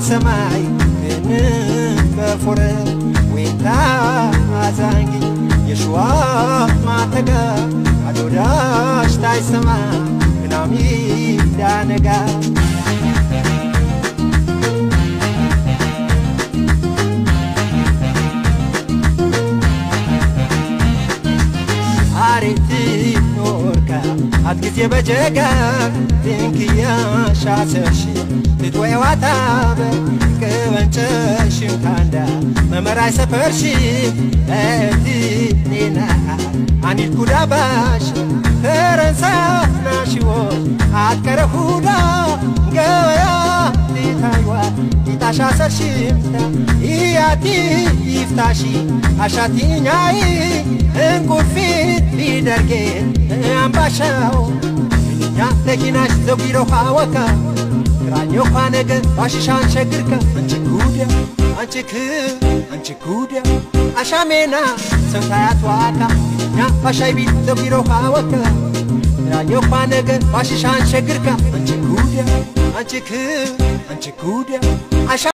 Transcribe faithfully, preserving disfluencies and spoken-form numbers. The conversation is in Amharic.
ሰማይ በፎረ ወይታ አዛንጊ የሽዋ ማተጋ አዶዳሽ ታይሰማ ምናሚ ዳነጋ አሪቲ ኖርካ አትጊዜ በጀጋ ድንክያ ሻሰሽ ትትወይዋታበ ከወንጨሽን ካንዳ መመራይ ሰፈርሽ እቲ ኔና አኒል ኩዳባሽ ፈረንሳ ናሽዎት አትከረሁዳ ገወያ ሊታይዋ ሊታሻሰርሽምታ ኢያቲ ይፍታሺ አሻቲኛይ እንቁፊት ቢደርጌን አምባሻው ያ ተኪናሽ ዘጊረው ሐወካ ግራኞ ኳነገ ባሽሻን ሸግርካ አንቺ ጉዲያ አንቺ ክ አንቺ ጉዲያ አሻሜና ሰንታያት ዋካ ያ ባሻይ ቢት ዘጊረው ሐወካ ግራኞ ኳነገ ባሽሻን ሸግርካ አንቺ ጉዲያ አንቺ ክ አንቺ ጉዲያ አሻ